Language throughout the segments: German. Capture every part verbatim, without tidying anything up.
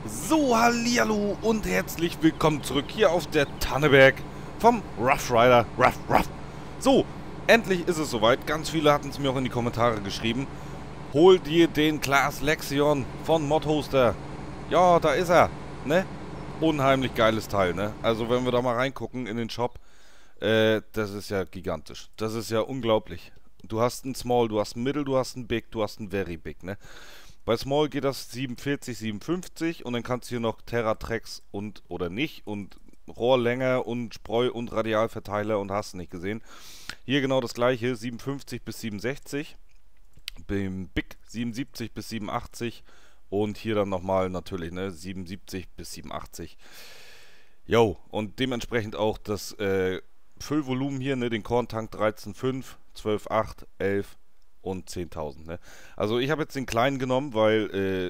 So, hallihallo und herzlich willkommen zurück hier auf der Tanneberg vom Rough Rider Rough Rough. So, endlich ist es soweit. Ganz viele hatten es mir auch in die Kommentare geschrieben. Hol dir den Class Lexion von Modhoster. Ja, da ist er, ne? Unheimlich geiles Teil, ne? Also wenn wir da mal reingucken in den Shop, äh, das ist ja gigantisch. Das ist ja unglaublich. Du hast einen Small, du hast einen Middle, du hast einen Big, du hast einen Very Big, ne? Bei Small geht das siebenundvierzig, siebenundfünfzig und dann kannst du hier noch Terratrex und oder nicht und Rohrlänge und Spreu und Radialverteiler und hast du nicht gesehen. Hier genau das gleiche, siebenundfünfzig bis siebenundsechzig, beim Big siebenundsiebzig bis siebenundachtzig und hier dann nochmal natürlich ne, siebenundsiebzig bis siebenundachtzig. Jo, und dementsprechend auch das äh, Füllvolumen hier, ne, den Korntank dreizehn Komma fünf, zwölf Komma acht, elf und zehntausend. Ne? Also ich habe jetzt den kleinen genommen, weil äh,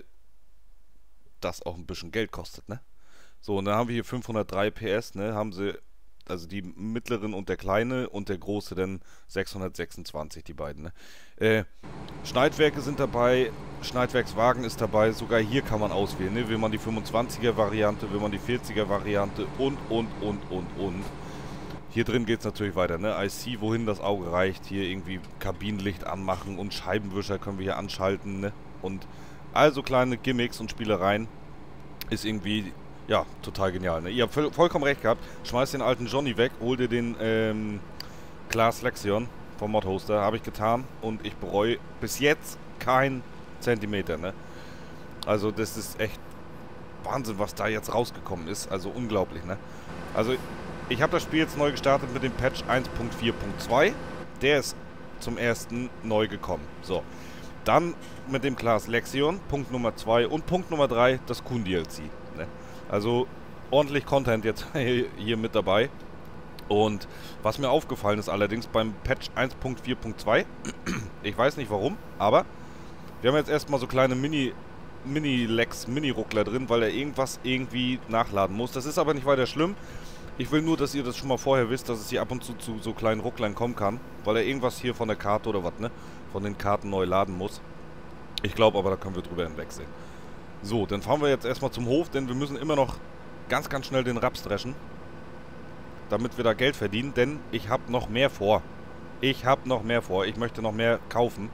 das auch ein bisschen Geld kostet. Ne? So, und dann haben wir hier fünfhundertdrei P S. Ne? Haben sie, also die mittleren und der kleine und der große dann sechshundertsechsundzwanzig, die beiden. Ne? Äh, Schneidwerke sind dabei, Schneidwerkswagen ist dabei. Sogar hier kann man auswählen. Ne? Will man die fünfundzwanziger Variante, will man die vierziger Variante und, und, und, und, und. Hier drin geht es natürlich weiter, ne? I C, wohin das Auge reicht. Hier irgendwie Kabinenlicht anmachen und Scheibenwischer können wir hier anschalten, ne? Und also kleine Gimmicks und Spielereien ist irgendwie, ja, total genial, ne? Ihr habt voll, vollkommen recht gehabt. Schmeißt den alten Johnny weg, hol dir den ähm, Class Lexion vom Modhoster. Habe ich getan und ich bereue bis jetzt keinen Zentimeter, ne? Also das ist echt Wahnsinn, was da jetzt rausgekommen ist. Also unglaublich, ne? Also ich habe das Spiel jetzt neu gestartet mit dem Patch eins Punkt vier Punkt zwei. Der ist zum ersten neu gekommen. So. Dann mit dem Class Lexion, Punkt Nummer zwei und Punkt Nummer drei, das Kun D L C. Ne? Also ordentlich Content jetzt hier mit dabei. Und was mir aufgefallen ist allerdings beim Patch eins Punkt vier Punkt zwei, ich weiß nicht warum, aber wir haben jetzt erstmal so kleine Mini- Mini-Lex, Mini-Ruckler drin, weil er irgendwas irgendwie nachladen muss. Das ist aber nicht weiter schlimm. Ich will nur, dass ihr das schon mal vorher wisst, dass es hier ab und zu zu so kleinen Rucklern kommen kann, weil er irgendwas hier von der Karte oder was, ne, von den Karten neu laden muss. Ich glaube aber, da können wir drüber hinwegsehen. So, dann fahren wir jetzt erstmal zum Hof, denn wir müssen immer noch ganz, ganz schnell den Raps dreschen, damit wir da Geld verdienen, denn ich habe noch mehr vor. Ich habe noch mehr vor. Ich möchte noch mehr kaufen.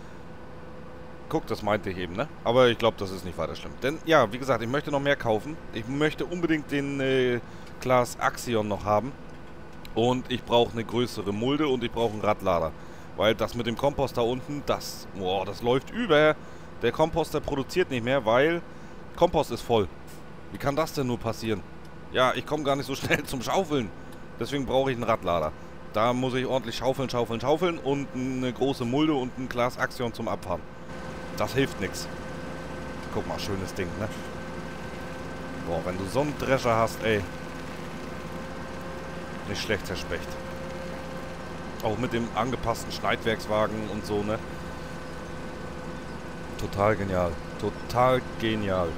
Guck, das meinte ich eben, ne? Aber ich glaube, das ist nicht weiter schlimm. Denn, ja, wie gesagt, ich möchte noch mehr kaufen. Ich möchte unbedingt den äh, Class Axion noch haben. Und ich brauche eine größere Mulde und ich brauche einen Radlader. Weil das mit dem Kompost da unten, das, boah, das läuft über. Der Komposter produziert nicht mehr, weil Kompost ist voll. Wie kann das denn nur passieren? Ja, ich komme gar nicht so schnell zum Schaufeln. Deswegen brauche ich einen Radlader. Da muss ich ordentlich schaufeln, schaufeln, schaufeln und eine große Mulde und ein Class Axion zum Abfahren. Das hilft nichts. Guck mal, schönes Ding, ne? Boah, wenn du so einen Drescher hast, ey. Nicht schlecht, Herr Specht. Auch mit dem angepassten Schneidwerkswagen und so, ne? Total genial. Total genial.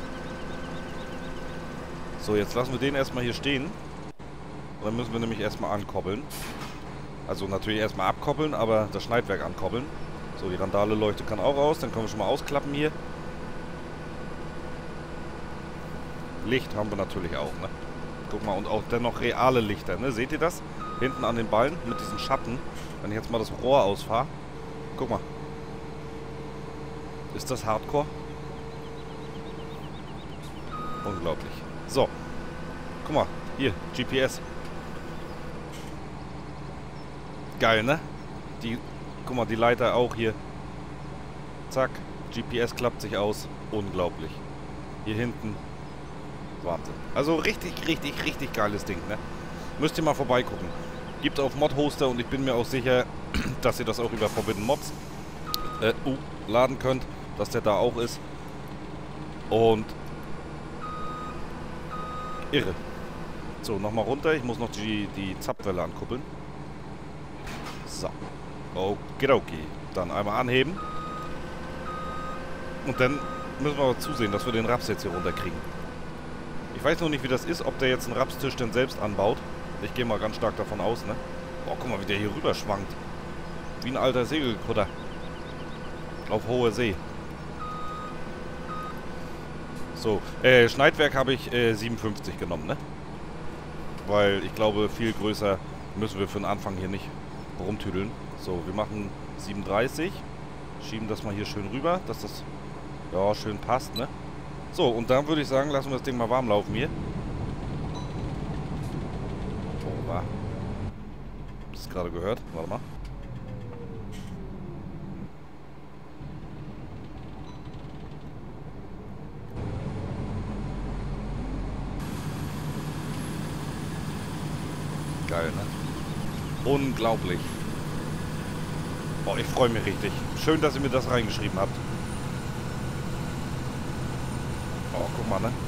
So, jetzt lassen wir den erstmal hier stehen. Und dann müssen wir nämlich erstmal ankoppeln. Also natürlich erstmal abkoppeln, aber das Schneidwerk ankoppeln. So, die Randale-Leuchte kann auch raus. Dann können wir schon mal ausklappen hier. Licht haben wir natürlich auch, ne? Guck mal, und auch dennoch reale Lichter, ne? Seht ihr das? Hinten an den Ballen mit diesen Schatten. Wenn ich jetzt mal das Rohr ausfahre. Guck mal. Ist das Hardcore? Unglaublich. So. Guck mal, hier, G P S. Geil, ne? Die, guck mal, die Leiter auch hier. Zack, G P S klappt sich aus. Unglaublich. Hier hinten. Wahnsinn. Also richtig, richtig, richtig geiles Ding, ne? Müsst ihr mal vorbeigucken. Gibt auf Modhoster und ich bin mir auch sicher, dass ihr das auch über Forbidden Mods äh, uh, laden könnt, dass der da auch ist. Und irre. So, nochmal runter. Ich muss noch die, die Zapfwelle ankuppeln. So. Okidoki. Dann einmal anheben. Und dann müssen wir aber zusehen, dass wir den Raps jetzt hier runterkriegen. Ich weiß noch nicht, wie das ist, ob der jetzt einen Rapstisch denn selbst anbaut. Ich gehe mal ganz stark davon aus, ne? Boah, guck mal, wie der hier rüber schwankt. Wie ein alter Segelkutter. Auf hoher See. So, äh, Schneidwerk habe ich äh, siebenundfünfzig genommen, ne? Weil ich glaube, viel größer müssen wir für den Anfang hier nicht rumtüdeln. So, wir machen siebenunddreißig. Schieben das mal hier schön rüber, dass das ja schön passt, ne? So, und dann würde ich sagen, lassen wir das Ding mal warm laufen hier. Oh, war. Hast du es gerade gehört? Warte mal. Geil, ne? Unglaublich. Oh, ich freue mich richtig. Schön, dass ihr mir das reingeschrieben habt. Oh, guck mal, ne?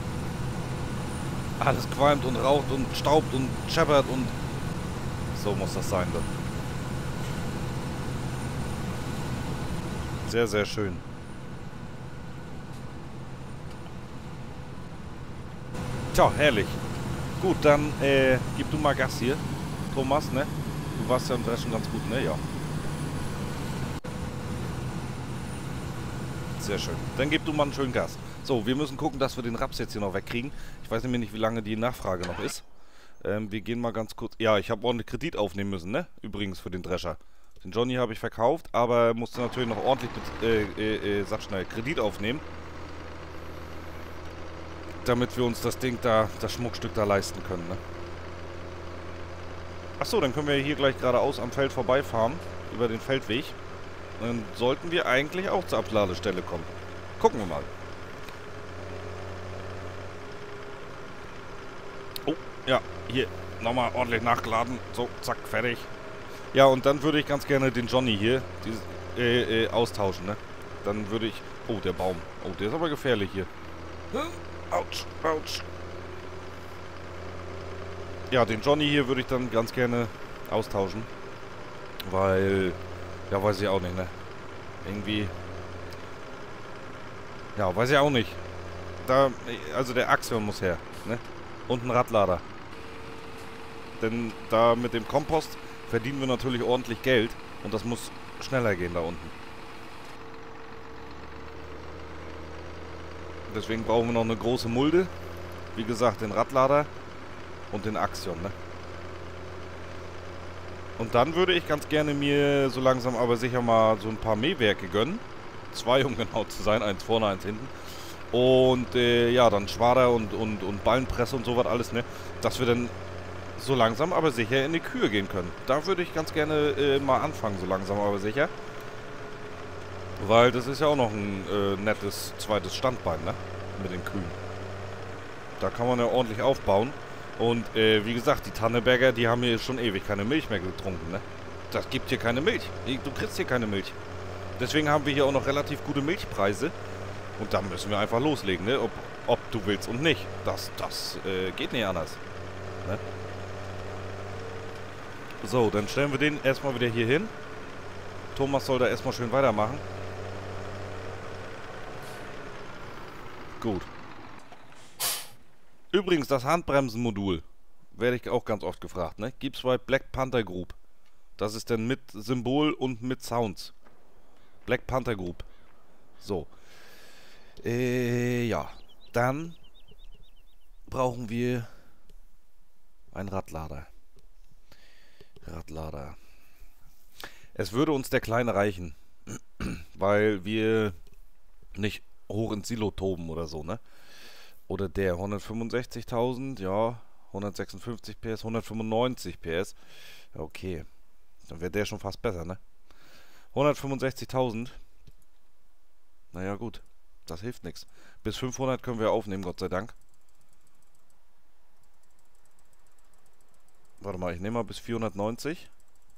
Alles qualmt und raucht und staubt und scheppert und... So muss das sein, dann. Sehr, sehr schön. Tja, herrlich. Gut, dann, äh, gib du mal Gas hier. Thomas, ne? Du warst ja im Dreschen ganz gut, ne? Ja. Sehr schön. Dann gib du mal einen schönen Gas. So, wir müssen gucken, dass wir den Raps jetzt hier noch wegkriegen. Ich weiß nämlich nicht, wie lange die Nachfrage noch ist. Ähm, wir gehen mal ganz kurz... Ja, ich habe ordentlich Kredit aufnehmen müssen, ne? Übrigens für den Drescher. Den Johnny habe ich verkauft, aber musste natürlich noch ordentlich, äh, äh, äh, sag schnell, Kredit aufnehmen. Damit wir uns das Ding da, das Schmuckstück da leisten können, ne? Achso, dann können wir hier gleich geradeaus am Feld vorbeifahren. Über den Feldweg. Dann sollten wir eigentlich auch zur Abladestelle kommen. Gucken wir mal. Oh, ja, hier nochmal ordentlich nachgeladen. So, zack, fertig. Ja, und dann würde ich ganz gerne den Johnny hier dieses, äh, äh, austauschen, ne? Dann würde ich... Oh, der Baum. Oh, der ist aber gefährlich hier. Autsch, autsch. Ja, den Johnny hier würde ich dann ganz gerne austauschen. Weil... Ja, weiß ich auch nicht, ne? Irgendwie... Ja, weiß ich auch nicht. Da... Also der Axion muss her, ne? Und ein Radlader. Denn da mit dem Kompost verdienen wir natürlich ordentlich Geld. Und das muss schneller gehen da unten. Deswegen brauchen wir noch eine große Mulde. Wie gesagt, den Radlader und den Axion, ne? Und dann würde ich ganz gerne mir so langsam aber sicher mal so ein paar Mähwerke gönnen. Zwei, um genau zu sein. Eins vorne, eins hinten. Und äh, ja, dann Schwader und, und, und Ballenpresse und sowas alles, ne? Dass wir dann so langsam aber sicher in die Kühe gehen können. Da würde ich ganz gerne äh, mal anfangen, so langsam aber sicher. Weil das ist ja auch noch ein äh, nettes zweites Standbein, ne? Mit den Kühen. Da kann man ja ordentlich aufbauen. Und äh, wie gesagt, die Tanneberger, die haben hier schon ewig keine Milch mehr getrunken, ne? Das gibt hier keine Milch. Du kriegst hier keine Milch. Deswegen haben wir hier auch noch relativ gute Milchpreise. Und da müssen wir einfach loslegen, ne? Ob, ob du willst und nicht. Das, das äh, geht nicht anders. Ne? So, dann stellen wir den erstmal wieder hier hin. Thomas soll da erstmal schön weitermachen. Gut. Übrigens, das Handbremsenmodul werde ich auch ganz oft gefragt, ne? Gibt's bei Black Panther Group. Das ist dann mit Symbol und mit Sounds. Black Panther Group. So. Äh, ja. Dann brauchen wir einen Radlader. Radlader. Es würde uns der Kleine reichen. Weil wir nicht hoch ins Silo toben oder so, ne? Oder der hundertfünfundsechzigtausend, ja, hundertsechsundfünfzig PS, hundertfünfundneunzig PS. Okay, dann wäre der schon fast besser, ne? hundertfünfundsechzigtausend. Naja, gut, das hilft nichts. Bis fünfhundert können wir aufnehmen, Gott sei Dank. Warte mal, ich nehme mal bis vierhundertneunzig.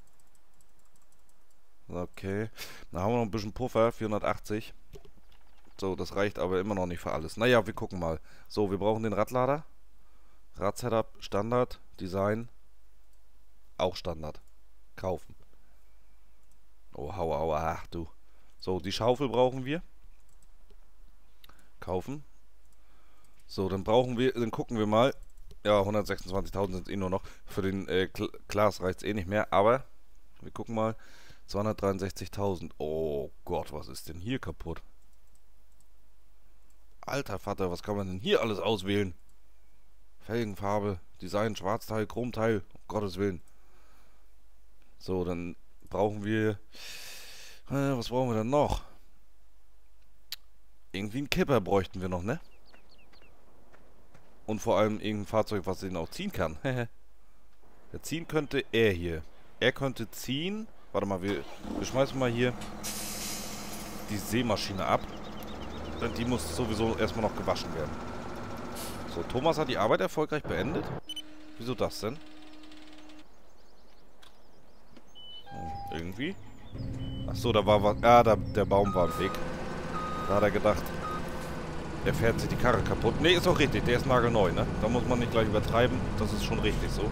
Okay, dann haben wir noch ein bisschen Puffer, vierhundertachtzig. So, das reicht aber immer noch nicht für alles. Naja, wir gucken mal. So, wir brauchen den Radlader. Radsetup, Standard, Design. Auch Standard. Kaufen. Oh, hau, hau, ach du. So, die Schaufel brauchen wir. Kaufen. So, dann brauchen wir, dann gucken wir mal. Ja, hundertsechsundzwanzigtausend sind es eh nur noch. Für den äh, Klaas reicht es eh nicht mehr. Aber, wir gucken mal. zweihundertdreiundsechzigtausend. Oh Gott, was ist denn hier kaputt? Alter Vater, was kann man denn hier alles auswählen? Felgenfarbe, Design, Schwarzteil, Chromteil, um Gottes Willen. So, dann brauchen wir... Äh, was brauchen wir denn noch? Irgendwie einen Kipper bräuchten wir noch, ne? Und vor allem irgendein Fahrzeug, was den auch ziehen kann. Der ziehen könnte er hier. Er könnte ziehen... Warte mal, wir, wir schmeißen mal hier die Sämaschine ab. Denn die muss sowieso erstmal noch gewaschen werden. So, Thomas hat die Arbeit erfolgreich beendet. Wieso das denn? Hm, irgendwie. Achso, da war was. Ah, da, der Baum war im Weg. Da hat er gedacht, der fährt sich die Karre kaputt. Ne, ist auch richtig. Der ist nagelneu, ne? Da muss man nicht gleich übertreiben. Das ist schon richtig so.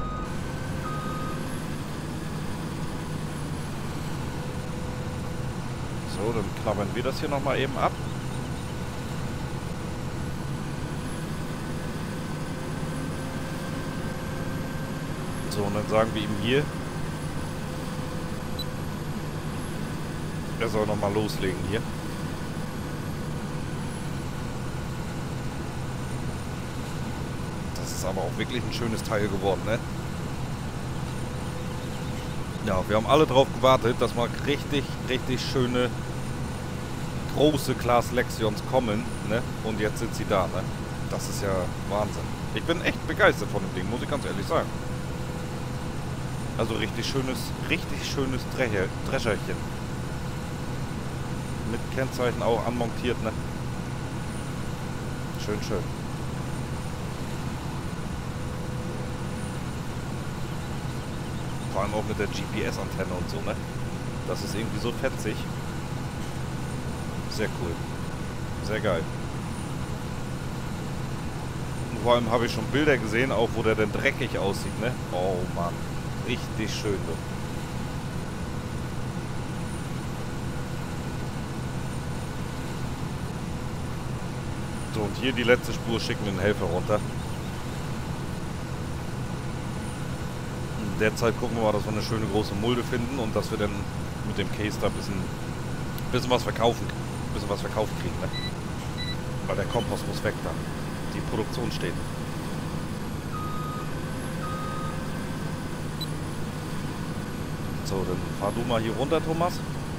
So, dann knabbern wir das hier nochmal eben ab. So, und dann sagen wir ihm hier, er soll nochmal loslegen hier. Das ist aber auch wirklich ein schönes Teil geworden, ne? Ja, wir haben alle drauf gewartet, dass mal richtig, richtig schöne, große Class Lexions kommen, ne? Und jetzt sind sie da, ne? Das ist ja Wahnsinn. Ich bin echt begeistert von dem Ding, muss ich ganz ehrlich sagen. Also richtig schönes, richtig schönes Drecher, Drescherchen. Mit Kennzeichen auch anmontiert, ne? Schön, schön. Vor allem auch mit der G P S-Antenne und so, ne? Das ist irgendwie so fetzig. Sehr cool. Sehr geil. Und vor allem habe ich schon Bilder gesehen, auch wo der denn dreckig aussieht, ne? Oh Mann. Richtig schön, du. So, und hier die letzte Spur schicken wir den Helfer runter. In der Zeit gucken wir mal, dass wir eine schöne große Mulde finden und dass wir dann mit dem Case da ein bisschen, bisschen was verkaufen, bisschen was verkauft kriegen, ne? Weil der Kompost muss weg dann. Die Produktion steht. So, dann fahr du mal hier runter, Thomas.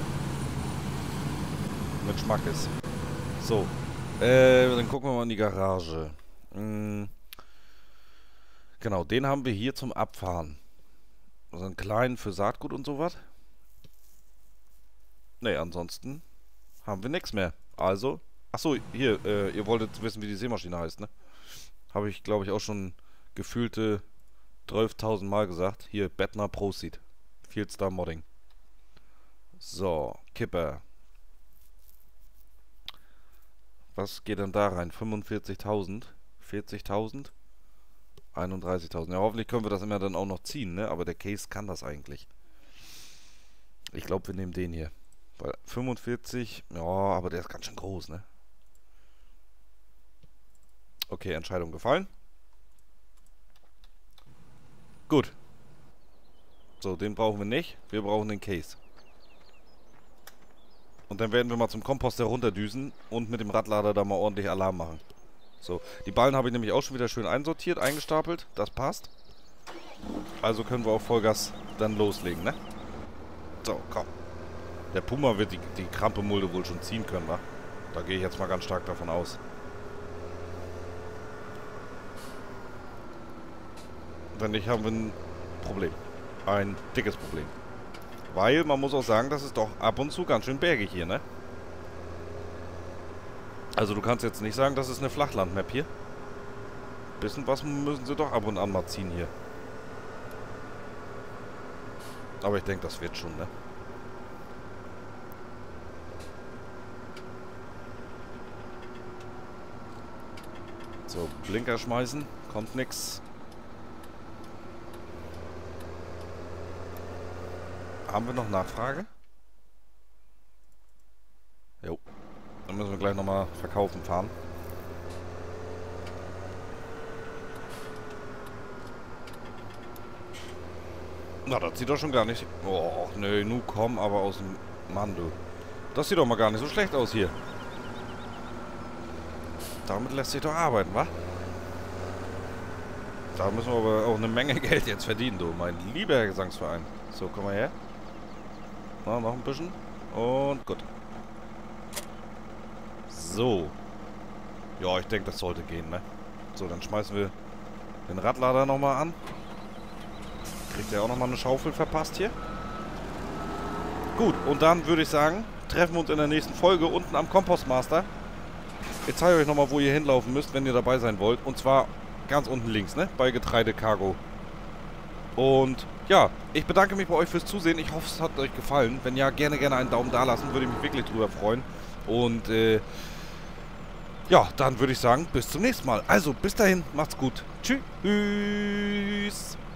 Mit Schmackes. So. Äh, dann gucken wir mal in die Garage. Hm. Genau, den haben wir hier zum Abfahren. So einen kleinen für Saatgut und sowas. Ne, ansonsten haben wir nichts mehr. Also, achso, hier, äh, ihr wolltet wissen, wie die Sämaschine heißt, ne? Habe ich, glaube ich, auch schon gefühlte zwölftausend Mal gesagt. Hier, Bettner Proceed. Fieldstar Modding. So, Kipper. Was geht denn da rein? fünfundvierzigtausend? vierzigtausend? einunddreißigtausend. Ja, hoffentlich können wir das immer dann auch noch ziehen, ne? Aber der Case kann das eigentlich. Ich glaube, wir nehmen den hier. Weil fünfundvierzig, ja, aber der ist ganz schön groß, ne? Okay, Entscheidung gefallen. Gut. So, den brauchen wir nicht. Wir brauchen den Case. Und dann werden wir mal zum Komposter runterdüsen und mit dem Radlader da mal ordentlich Alarm machen. So, die Ballen habe ich nämlich auch schon wieder schön einsortiert, eingestapelt. Das passt. Also können wir auf Vollgas dann loslegen, ne? So, komm. Der Puma wird die, die Krampemulde wohl schon ziehen können, wa? Da gehe ich jetzt mal ganz stark davon aus. Wenn nicht, haben wir ein Problem. Ein dickes Problem. Weil, man muss auch sagen, das ist doch ab und zu ganz schön bergig hier, ne? Also du kannst jetzt nicht sagen, das ist eine Flachland-Map hier. Bisschen was müssen sie doch ab und an mal ziehen hier. Aber ich denke, das wird schon, ne? So, Blinker schmeißen. Kommt nix. Haben wir noch Nachfrage? Jo. Dann müssen wir gleich nochmal verkaufen fahren. Na, das sieht doch schon gar nicht... Oh, nö, nu komm aber aus dem... Mann, du. Das sieht doch mal gar nicht so schlecht aus hier. damit lässt sich doch arbeiten, wa? Da müssen wir aber auch eine Menge Geld jetzt verdienen, du, mein lieber Herr Gesangsverein. So, komm mal her. Na, noch ein bisschen. Und gut. So. Ja, ich denke, das sollte gehen, ne? So, dann schmeißen wir den Radlader nochmal an. Kriegt er auch nochmal eine Schaufel verpasst hier. Gut, und dann würde ich sagen, treffen wir uns in der nächsten Folge unten am Kompostmaster. Ich zeige euch nochmal, wo ihr hinlaufen müsst, wenn ihr dabei sein wollt. Und zwar ganz unten links, ne? Bei Getreide Cargo. Und ja, ich bedanke mich bei euch fürs Zusehen. Ich hoffe, es hat euch gefallen. Wenn ja, gerne, gerne einen Daumen da lassen. Würde ich mich wirklich drüber freuen. Und äh, ja, dann würde ich sagen, bis zum nächsten Mal. Also, bis dahin, macht's gut. Tschüss.